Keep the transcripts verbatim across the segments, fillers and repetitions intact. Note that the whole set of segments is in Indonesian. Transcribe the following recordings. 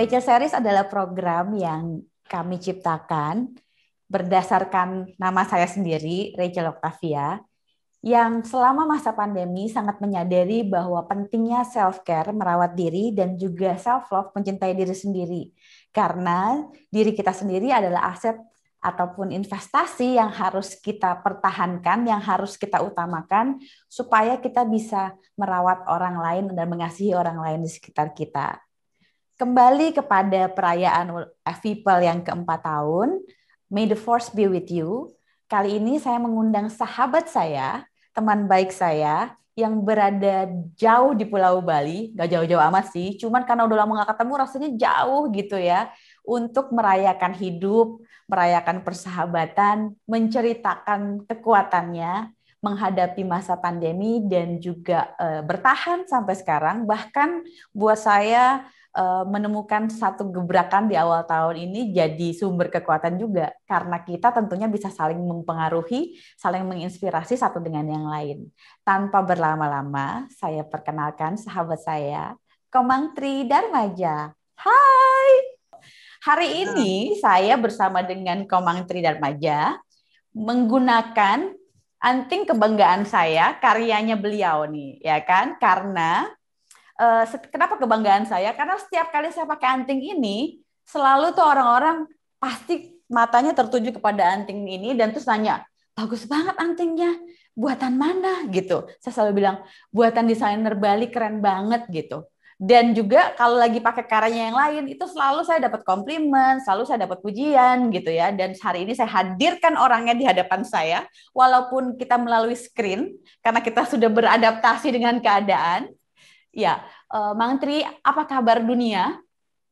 Rachel Series adalah program yang kami ciptakan berdasarkan nama saya sendiri, Rachel Octavia, yang selama masa pandemi sangat menyadari bahwa pentingnya self-care, merawat diri, dan juga self-love, mencintai diri sendiri. Karena diri kita sendiri adalah aset ataupun investasi yang harus kita pertahankan, yang harus kita utamakan, supaya kita bisa merawat orang lain dan mengasihi orang lain di sekitar kita. Kembali kepada perayaan People yang keempat tahun, May the Force be with you. Kali ini saya mengundang sahabat saya, teman baik saya yang berada jauh di Pulau Bali, gak jauh-jauh amat sih, cuman karena udah lama gak ketemu rasanya jauh gitu ya, untuk merayakan hidup, merayakan persahabatan, menceritakan kekuatannya menghadapi masa pandemi dan juga e, bertahan sampai sekarang. Bahkan buat saya menemukan satu gebrakan di awal tahun ini jadi sumber kekuatan juga, karena kita tentunya bisa saling mempengaruhi, saling menginspirasi satu dengan yang lain. Tanpa berlama-lama, saya perkenalkan sahabat saya, Komang Tri Darmaja. Hai! Hari ini saya bersama dengan Komang Tri Darmaja menggunakan anting kebanggaan saya, karyanya beliau nih, ya kan? Karena Uh, kenapa kebanggaan saya? Karena setiap kali saya pakai anting ini, selalu tuh orang-orang pasti matanya tertuju kepada anting ini dan terus nanya, bagus banget antingnya, buatan mana gitu. Saya selalu bilang, buatan desainer Bali, keren banget gitu. Dan juga kalau lagi pakai karyanya yang lain, itu selalu saya dapat komplimen, selalu saya dapat pujian gitu ya. Dan hari ini saya hadirkan orangnya di hadapan saya, walaupun kita melalui screen, karena kita sudah beradaptasi dengan keadaan. Ya, uh, Mang Tri, apa kabar dunia?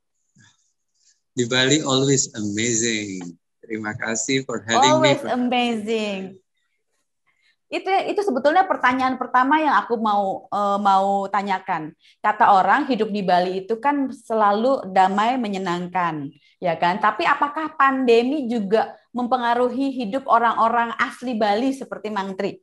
Di Bali always amazing. Terima kasih for having always me. Always amazing. Itu itu sebetulnya pertanyaan pertama yang aku mau uh, mau tanyakan. Kata orang hidup di Bali itu kan selalu damai, menyenangkan, ya kan? Tapi apakah pandemi juga mempengaruhi hidup orang-orang asli Bali seperti Mang Tri?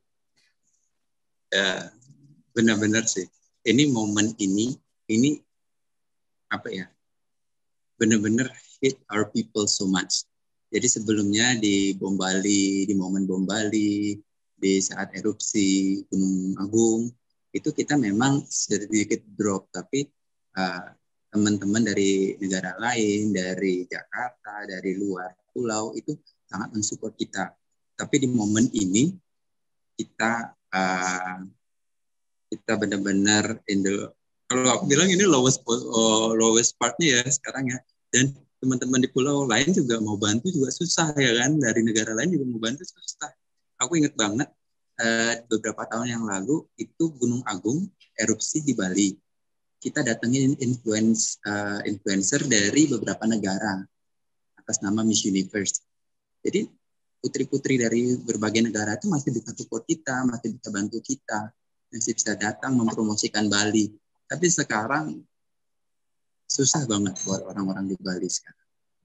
Ya, benar-benar sih. Ini momen ini, ini apa ya, benar-benar hit our people so much. Jadi sebelumnya di Bom Bali, di momen Bom Bali, di saat erupsi Gunung Agung, itu kita memang sedikit drop, tapi uh, teman-teman dari negara lain, dari Jakarta, dari luar pulau, itu sangat mensupport kita. Tapi di momen ini, kita uh, kita benar-benar in the, kalau aku bilang ini lowest uh, lowest partnya ya sekarang ya, dan teman-teman di pulau lain juga mau bantu juga susah ya kan, dari negara lain juga mau bantu susah. Aku ingat banget uh, beberapa tahun yang lalu itu Gunung Agung erupsi di Bali, kita datengin influence, uh, influencer dari beberapa negara atas nama Miss Universe. Jadi putri-putri dari berbagai negara itu masih bisa support kita, masih bisa bantu kita, masih bisa datang mempromosikan Bali. Tapi sekarang susah banget buat orang-orang di Bali sekarang.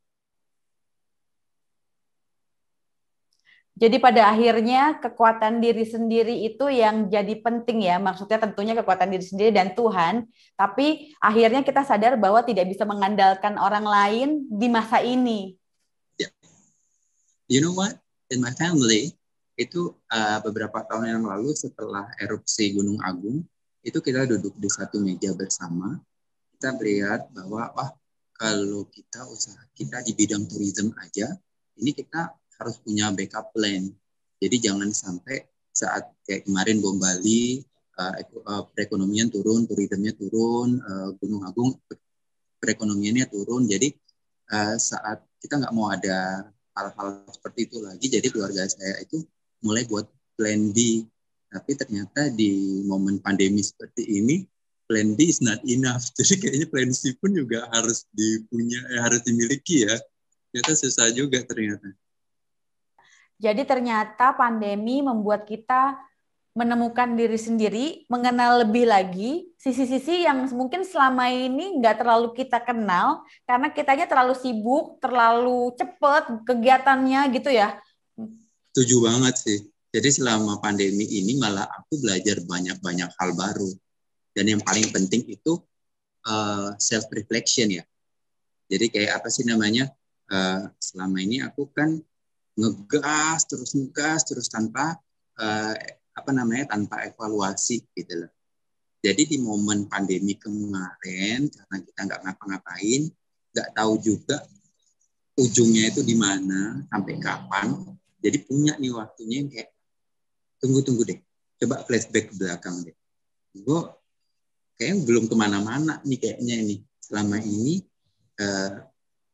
Jadi pada akhirnya kekuatan diri sendiri itu yang jadi penting ya. Maksudnya tentunya kekuatan diri sendiri dan Tuhan. Tapi akhirnya kita sadar bahwa tidak bisa mengandalkan orang lain di masa ini. Yeah. You know what? In my family, itu uh, beberapa tahun yang lalu setelah erupsi Gunung Agung, itu kita duduk di satu meja bersama, kita melihat bahwa wah, kalau kita usaha kita di bidang tourism aja, ini kita harus punya backup plan. Jadi jangan sampai saat kayak kemarin Bom Bali, uh, uh, perekonomian turun, turismenya turun, uh, Gunung Agung perekonomiannya turun. Jadi uh, saat kita nggak mau ada hal-hal seperti itu lagi, jadi keluarga saya itu mulai buat plan B. Tapi ternyata di momen pandemi seperti ini, plan B is not enough. Jadi kayaknya plan C pun juga harus dipunya, eh, harus dimiliki ya. Ternyata susah juga ternyata. Jadi ternyata pandemi membuat kita menemukan diri sendiri, mengenal lebih lagi sisi-sisi yang mungkin selama ini nggak terlalu kita kenal, karena kitanya terlalu sibuk, terlalu cepat kegiatannya gitu ya. Setuju banget sih. Jadi selama pandemi ini malah aku belajar banyak-banyak hal baru. Dan yang paling penting itu uh, self-reflection ya. Jadi kayak apa sih namanya? Uh, selama ini aku kan ngegas terus ngegas terus tanpa uh, apa namanya tanpa evaluasi gitu loh. Jadi di momen pandemi kemarin karena kita nggak ngapa-ngapain, nggak tahu juga ujungnya itu di mana sampai kapan. Jadi punya nih waktunya yang kayak tunggu-tunggu deh, coba flashback ke belakang deh. Gue kayaknya belum kemana-mana nih kayaknya ini selama ini uh,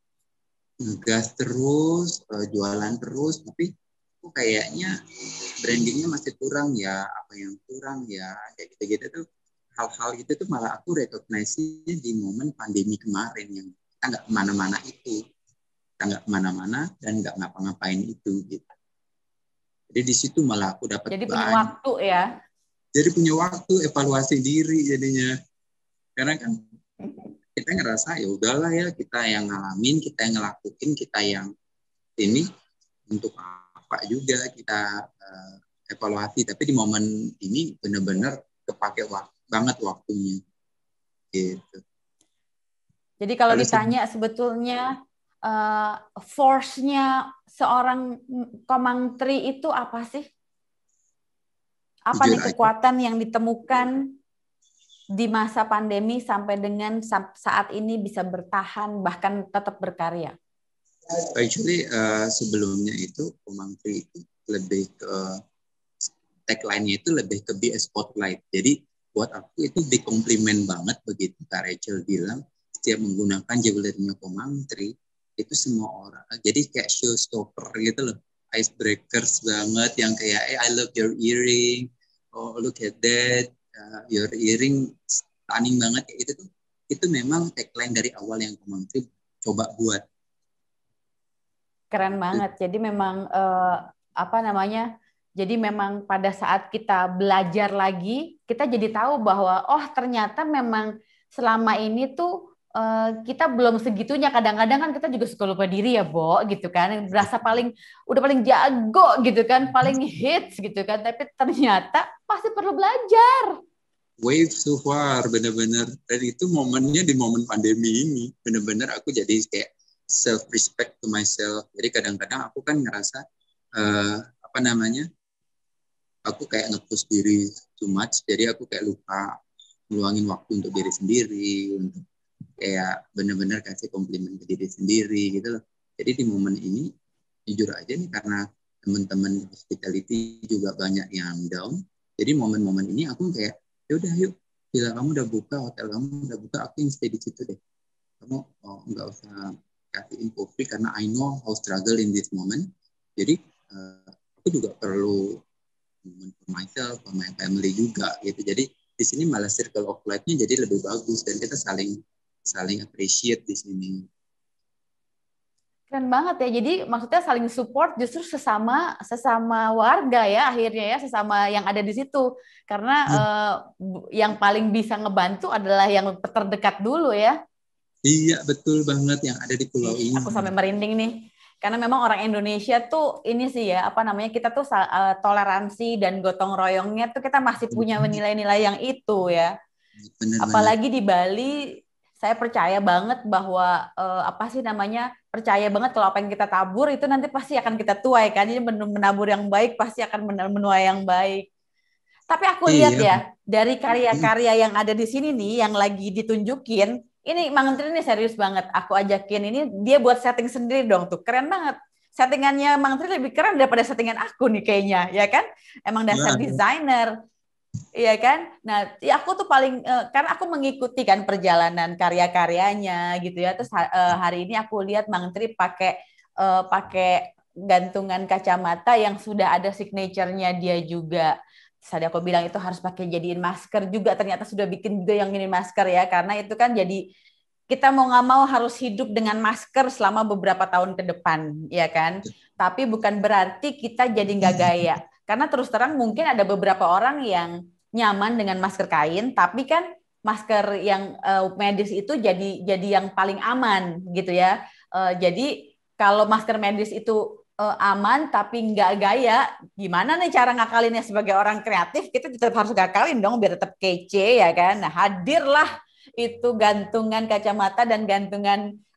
ngegas terus, uh, jualan terus, tapi kok kayaknya brandingnya masih kurang ya, apa yang kurang ya, kayak gitu-gitu tuh. Hal-hal itu tuh malah aku recognize-nya di momen pandemi kemarin yang kita nggak kemana-mana itu. Kita nggak kemana-mana dan nggak ngapa-ngapain itu. Gitu. Jadi di situ malah aku dapat Jadi banyak. punya waktu ya? Jadi punya waktu evaluasi diri jadinya. Karena kan kita ngerasa ya udahlah ya kita yang ngalamin, kita yang ngelakuin, kita yang ini untuk apa juga kita uh, evaluasi. Tapi di momen ini benar-benar kepake waktu banget waktunya gitu. Jadi kalau Lalu ditanya se- sebetulnya uh, force-nya seorang Komang Tri itu apa sih? Apa nih kekuatan aja yang ditemukan di masa pandemi sampai dengan saat ini bisa bertahan bahkan tetap berkarya? Actually uh, sebelumnya itu Komang Tri itu lebih ke tagline-nya itu lebih ke be a spotlight. Jadi buat aku itu di komplimen banget begitu Kak Rachel bilang setiap menggunakan jewelry-nya Komang Tri itu semua orang jadi kayak showstopper gitu loh, icebreakers banget yang kayak eh, I love your earring, oh look at that, uh, your earring stunning banget kayak gitu tuh. Itu memang tagline dari awal yang Komang Tri coba buat. Keren banget. Jadi memang eh, apa namanya? Jadi memang pada saat kita belajar lagi, kita jadi tahu bahwa oh ternyata memang selama ini tuh uh, kita belum segitunya. Kadang-kadang kan kita juga suka lupa diri ya, Bo, gitu kan. Berasa paling udah paling jago gitu kan, paling hits gitu kan. Tapi ternyata pasti perlu belajar. Wave so far, bener-bener. Dan itu momennya di momen pandemi ini. Bener-bener aku jadi kayak self-respect to myself. Jadi kadang-kadang aku kan ngerasa uh, apa namanya, aku kayak nge-push diri too much, jadi aku kayak lupa ngeluangin waktu untuk diri sendiri, untuk kayak benar-benar kasih komplimen ke diri sendiri gitu loh. Jadi di momen ini jujur aja nih karena teman-teman hospitality juga banyak yang down, jadi momen-momen ini aku kayak ya udah yuk, bila kamu udah buka, hotel kamu udah buka, aku yang stay di situ deh. Kamu oh, nggak usah kasih info free karena I know how struggle in this moment. Jadi uh, aku juga perlu for myself, for my family juga gitu. Jadi di sini malah circle of life-nya jadi lebih bagus dan kita saling saling appreciate di sini. Keren banget ya. Jadi maksudnya saling support justru sesama sesama warga ya akhirnya ya, sesama yang ada di situ. Karena hmm. eh, yang paling bisa ngebantu adalah yang terdekat dulu ya. Iya, betul banget yang ada di pulau ini. Aku sampai merinding nih. Karena memang orang Indonesia tuh ini sih ya, apa namanya, kita tuh uh, toleransi dan gotong royongnya tuh kita masih punya nilai-nilai yang itu ya. Bener, apalagi bener. Di Bali, saya percaya banget bahwa uh, apa sih namanya, percaya banget kalau apa yang kita tabur itu nanti pasti akan kita tuai kan. Jadi menabur yang baik pasti akan menuai yang baik. Tapi aku lihat iya. ya, dari karya-karya yang ada di sini nih, yang lagi ditunjukin, ini Mang Tri ini serius banget. Aku ajakin ini, dia buat setting sendiri dong tuh. Keren banget. Settingannya Mang Tri lebih keren daripada settingan aku nih kayaknya, ya kan? Emang dasar desainer, iya kan? Nah, ya aku tuh paling, uh, karena aku mengikuti kan perjalanan karya-karyanya gitu ya. Terus uh, hari ini aku lihat Mang Tri pakai uh, pakai gantungan kacamata yang sudah ada signature-nya dia juga. Tadi aku bilang itu harus pakai jadiin masker juga, ternyata sudah bikin juga yang ini masker ya, karena itu kan jadi kita mau nggak mau harus hidup dengan masker selama beberapa tahun ke depan, ya kan? Tapi bukan berarti kita jadi nggak gaya, karena terus terang mungkin ada beberapa orang yang nyaman dengan masker kain, tapi kan masker yang uh, medis itu jadi jadi yang paling aman gitu ya. Uh, jadi kalau masker medis itu Uh, aman tapi nggak gaya, gimana nih cara ngakalinnya? Sebagai orang kreatif kita tetap harus ngakalin dong biar tetap kece ya kan. Nah, hadirlah itu gantungan kacamata dan gantungan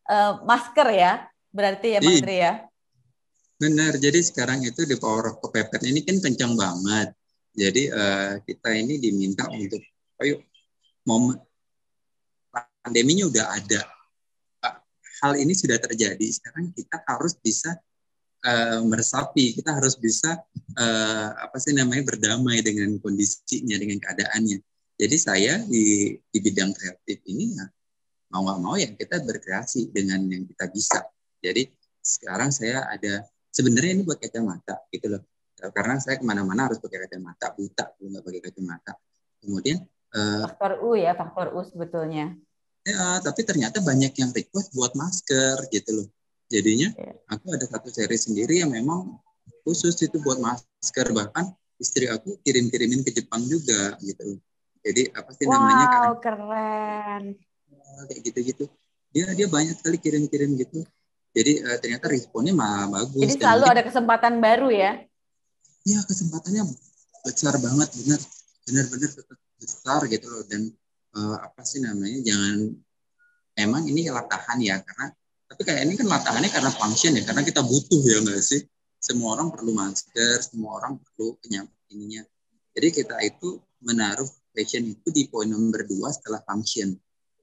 uh, masker ya, berarti ya Bang Ih, Tri ya. benar. Jadi sekarang itu di power of kepepet ini kan kencang banget. Jadi uh, kita ini diminta untuk, ayo, momen pandeminya udah ada. Hal ini sudah terjadi. Sekarang kita harus bisa uh, meresapi. Kita harus bisa uh, apa sih namanya berdamai dengan kondisinya, dengan keadaannya. Jadi saya di, di bidang kreatif ini ya mau nggak mau ya kita berkreasi dengan yang kita bisa. Jadi sekarang saya ada sebenarnya ini buat kacamata gitu loh. Karena saya kemana-mana harus pakai kacamata, buta kalau nggak pakai kacamata. Kemudian uh, faktor U ya, faktor U sebetulnya. Ya, tapi ternyata banyak yang request buat masker gitu loh. Jadinya aku ada satu seri sendiri yang memang khusus itu buat masker. Bahkan istri aku kirim-kirimin ke Jepang juga gitu loh. Jadi apa sih namanya kan? Wow, keren. Kayak gitu-gitu. Dia dia banyak sekali kirim-kirim gitu. Jadi uh, ternyata responnya mah bagus. Jadi dan selalu mungkin, ada kesempatan baru ya? Iya, kesempatannya besar banget, benar, benar-benar besar gitu loh. Dan uh, apa sih namanya? Jangan emang ini latahan ya karena tapi kayak ini kan latahannya karena function ya karena kita butuh ya nggak sih, semua orang perlu masker, semua orang perlu penyampingnya. Jadi kita itu menaruh fashion itu di poin nomor dua setelah function.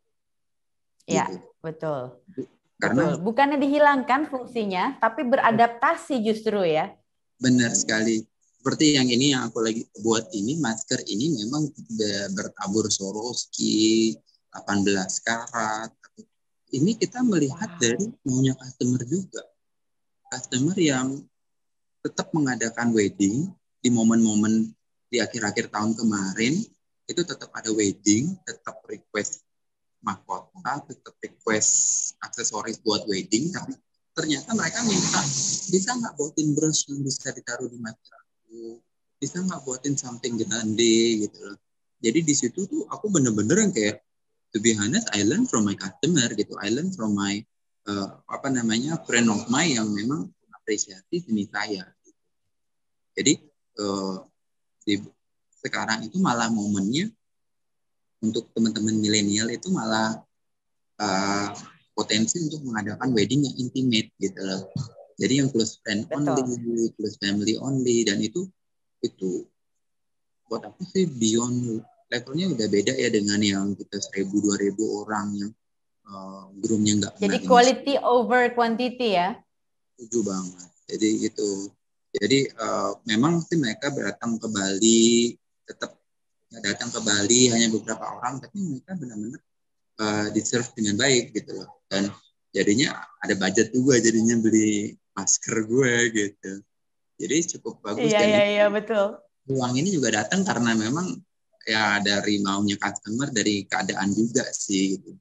Ya, Gitu. betul. Karena betul. Bukannya dihilangkan fungsinya, tapi beradaptasi justru ya. Benar sekali. Seperti yang ini yang aku lagi buat ini, masker ini memang bertabur Swarovski, delapan belas karat. Ini kita melihat wow. dari maunya customer juga. Customer yang tetap mengadakan wedding di momen-momen di akhir-akhir tahun kemarin, itu tetap ada wedding, tetap request mahkota, tetap request aksesoris buat wedding, tapi ternyata mereka minta, bisa nggak buatin brush yang bisa ditaruh di mata aku, bisa nggak buatin something grande gitu loh. Jadi di situ tuh aku bener-bener yang kayak, to be honest, I learn from my customer gitu, I learn from my uh, apa namanya friend of mine yang memang apresiasi seni saya. Gitu. Jadi uh, di, sekarang itu malah momennya untuk teman-teman milenial itu malah uh, potensi untuk mengadakan wedding yang intimate gitu loh. Jadi yang close friend only, Betul. close family only, dan itu itu buat aku sih beyond levelnya udah beda ya dengan yang kita seribu dua ribu orang yang uh, groomnya nggak pernah. Jadi quality ini. Over quantity ya? Setuju banget. Jadi gitu. Jadi uh, memang sih mereka datang ke Bali, tetap datang ke Bali hanya beberapa orang, tapi mereka benar-benar uh, di-serve dengan baik gitu loh. Dan jadinya ada budget juga jadinya beli masker gue gitu. Jadi cukup bagus. Iya, dan iya, iya, betul. Uang ini juga datang karena memang ya dari maunya customer, dari keadaan juga sih gitu.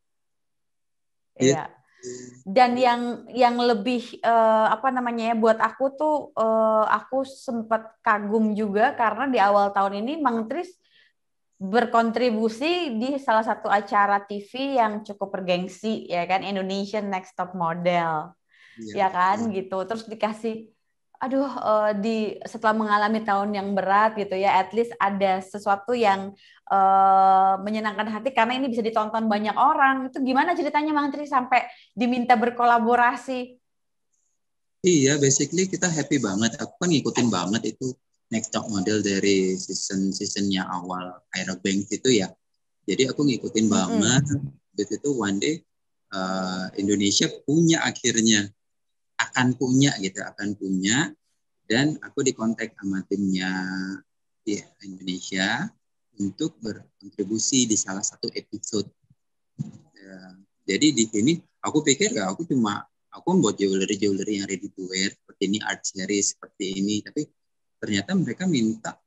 Iya. Dan yang yang lebih uh, apa namanya ya buat aku tuh uh, aku sempat kagum juga karena di awal tahun ini Mang Tris berkontribusi di salah satu acara T V yang cukup bergengsi ya kan, Indonesian Next Top Model. Ya, ya kan betul. Gitu. Terus dikasih aduh uh, di setelah mengalami tahun yang berat gitu ya, at least ada sesuatu yang uh, menyenangkan hati karena ini bisa ditonton banyak orang. Itu gimana ceritanya Mang Tri sampai diminta berkolaborasi? Iya, basically kita happy banget. Aku kan ngikutin banget itu Next Top Model dari season-seasonnya awal Tyra Banks itu ya. Jadi aku ngikutin mm-hmm. banget. Habis itu one day uh, Indonesia punya akhirnya akan punya gitu, akan punya, dan aku dikontak sama timnya di Indonesia untuk berkontribusi di salah satu episode. Ya, jadi di sini aku pikir ya aku cuma aku membuat jewelry-jewelry yang ready to wear seperti ini, art series seperti ini, tapi ternyata mereka minta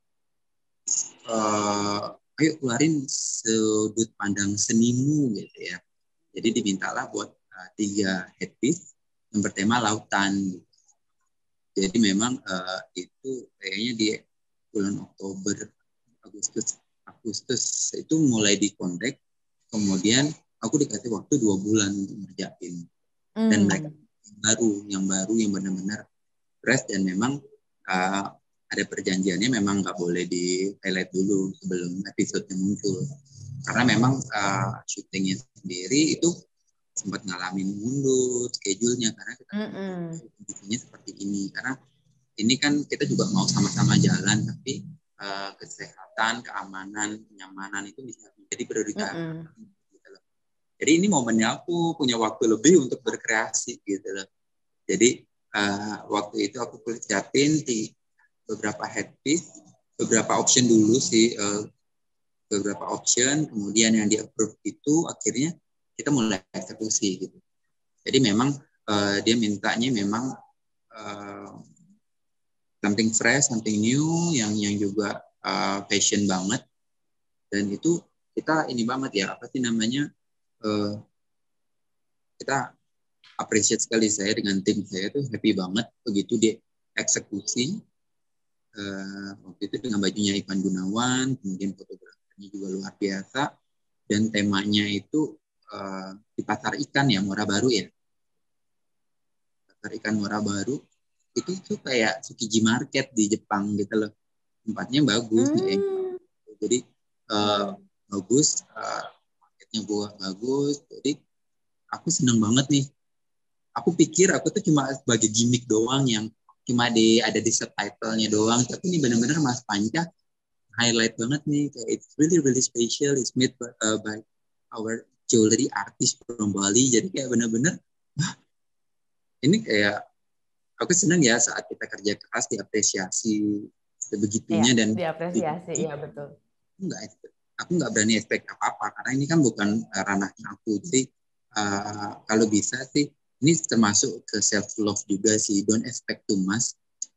uh, ayo keluarin sudut pandang senimu gitu ya. Jadi dimintalah buat uh, tiga headpiece yang bertema lautan. Jadi memang uh, itu kayaknya di bulan Oktober, Agustus, Agustus itu mulai dikontak. Kemudian aku dikasih waktu dua bulan untuk ngerjain. Mm. Dan mereka yang baru, yang baru yang benar-benar fresh, dan memang uh, ada perjanjiannya memang nggak boleh di highlight dulu sebelum episode yang muncul. Karena memang uh, syutingnya sendiri itu sempat ngalamin mundur schedule-nya karena kita Mm-mm. kondisinya seperti ini. Karena ini kan kita juga mau sama-sama jalan, tapi uh, kesehatan, keamanan, kenyamanan itu bisa menjadi prioritas. Gitu loh. Jadi ini momennya aku punya waktu lebih untuk berkreasi gitu loh. Jadi uh, waktu itu aku persiapin di beberapa headpiece, beberapa option dulu sih, uh, beberapa option, kemudian yang di-approve itu akhirnya kita mulai eksekusi gitu. Jadi memang uh, dia mintanya memang uh, something fresh, something new, yang yang juga uh, passion banget. Dan itu kita ini banget ya, apa sih namanya, uh, kita appreciate sekali, saya dengan tim saya tuh happy banget begitu dia eksekusi. Uh, waktu itu dengan bajunya Ivan Gunawan, kemudian fotografernya juga luar biasa, dan temanya itu uh, di pasar ikan ya, Muara Baru ya. Pasar ikan Muara Baru. Itu tuh kayak Tsukiji Market di Jepang gitu loh. Tempatnya bagus, hmm. ya. Jadi uh, hmm. bagus, uh, marketnya buat bagus. Jadi aku seneng banget nih. Aku pikir aku tuh cuma sebagai gimmick doang yang cuma di ada di subtitle-nya doang. Tapi ini benar-benar Mas Panca highlight banget nih. It's really really special. It's made by, uh, by our jewelry artist from Bali. Jadi kayak benar-benar, wah, ini kayak aku senang ya saat kita kerja keras diapresiasi sebegitunya, ya, dan diapresiasi, iya betul. Enggak, aku nggak berani expect apa-apa karena ini kan bukan uh, ranahnya aku. Jadi uh, kalau bisa sih ini termasuk ke self love juga sih. Don't expect too much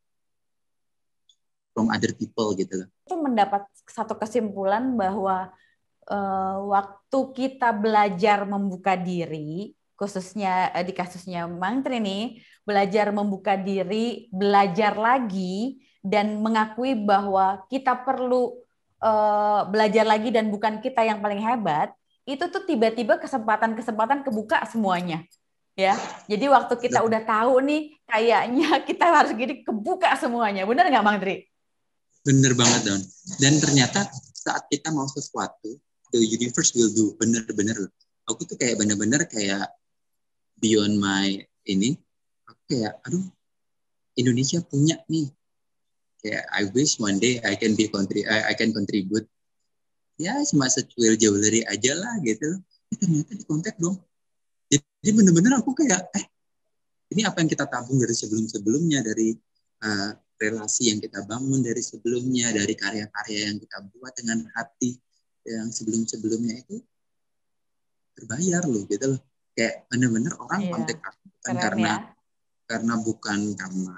from other people gitu loh. Itu mendapat satu kesimpulan bahwa uh, waktu kita belajar membuka diri, khususnya uh, di kasusnya Mang Tri nih, belajar membuka diri, belajar lagi, dan mengakui bahwa kita perlu uh, belajar lagi dan bukan kita yang paling hebat, itu tuh tiba-tiba kesempatan-kesempatan kebuka semuanya. Ya, jadi waktu kita udah tahu nih, kayaknya kita harus gini, kebuka semuanya. Benar nggak, Mang Tri? Bener banget, Don. Dan ternyata saat kita mau sesuatu, the universe will do. Bener-bener loh. Aku tuh kayak bener-bener kayak beyond my ini. Aku kayak, aduh, Indonesia punya nih. Kayak I wish one day I can be contri- I can contribute. Ya, cuma secuil jewelry aja lah gitu. Eh, ternyata di kontak dong. Jadi bener-bener aku kayak, eh, ini apa yang kita tabung dari sebelum-sebelumnya, dari uh, relasi yang kita bangun dari sebelumnya, dari karya-karya yang kita buat dengan hati yang sebelum-sebelumnya itu terbayar loh gitu loh. Kayak bener-bener orang yeah. kontak aku bukan karena ya. karena bukan karena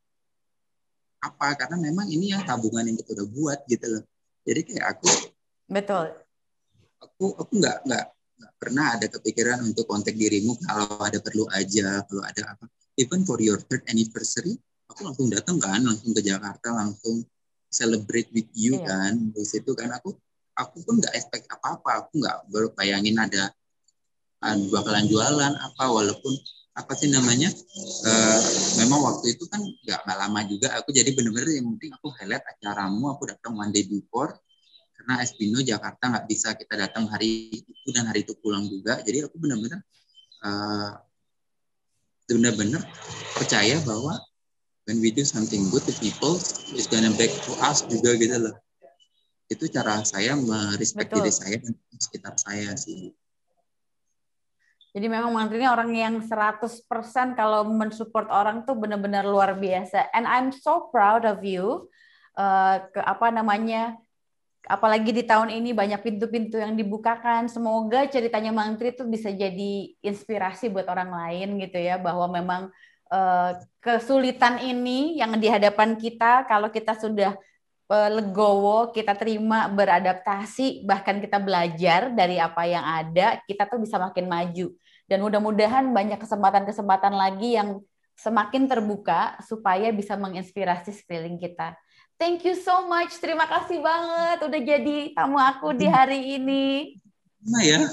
apa, karena memang ini yang tabungan yang kita udah buat gitu loh. Jadi kayak aku betul. Aku aku nggak nggak nggak pernah ada kepikiran untuk kontak dirimu kalau ada perlu aja, kalau ada apa. Even for your third anniversary, aku langsung datang kan, langsung ke Jakarta, langsung celebrate with you iya. kan. Di situ kan aku aku pun nggak expect apa-apa, aku nggak baru bayangin ada bakalan jualan apa, walaupun apa sih namanya, uh, memang waktu itu kan nggak lama juga aku, jadi bener-bener yang penting aku highlight acaramu, aku datang one day before karena Espino Jakarta nggak bisa kita datang hari itu dan hari itu pulang juga, jadi aku bener-bener uh, bener-bener percaya bahwa when we do something good to people, it's gonna back to us juga gitu loh. Itu cara saya merespek diri saya dan sekitar saya sih. Jadi memang Mang Tri ini orang yang seratus persen kalau mensupport orang tuh benar-benar luar biasa. And I'm so proud of you. Uh, ke apa namanya? Apalagi di tahun ini banyak pintu-pintu yang dibukakan. Semoga ceritanya Mang Tri itu bisa jadi inspirasi buat orang lain gitu ya, bahwa memang uh, kesulitan ini yang di hadapan kita, kalau kita sudah uh, legowo, kita terima, beradaptasi, bahkan kita belajar dari apa yang ada, kita tuh bisa makin maju. Dan mudah-mudahan banyak kesempatan-kesempatan lagi yang semakin terbuka supaya bisa menginspirasi sekeliling kita. Thank you so much. Terima kasih banget udah jadi tamu aku di hari ini. Nah ya.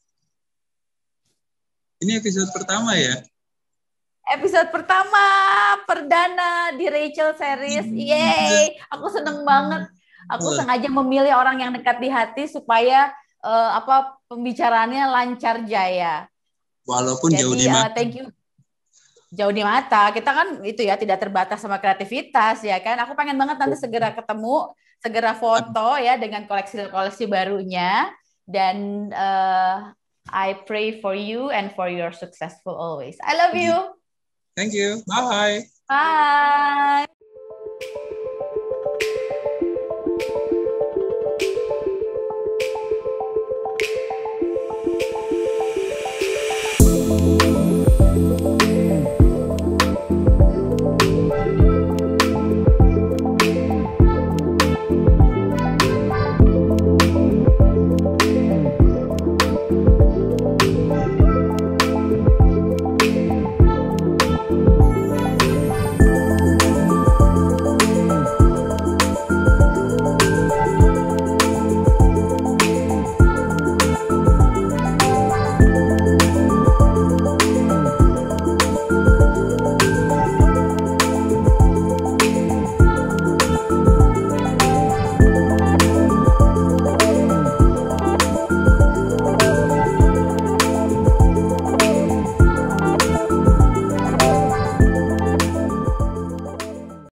Ini episode pertama ya? Episode pertama, perdana di Rachel Series. Yeay, aku seneng banget. Aku sengaja memilih orang yang dekat di hati supaya uh, apa pembicaraannya lancar jaya. Walaupun Jadi, jauh di uh, mata. thank you. Jauh di mata. Kita kan itu ya tidak terbatas sama kreativitas ya kan. Aku pengen banget nanti segera ketemu, segera foto ya dengan koleksi-koleksi barunya. Dan uh, I pray for you and for your successful always. I love you. Thank you. Bye. Bye.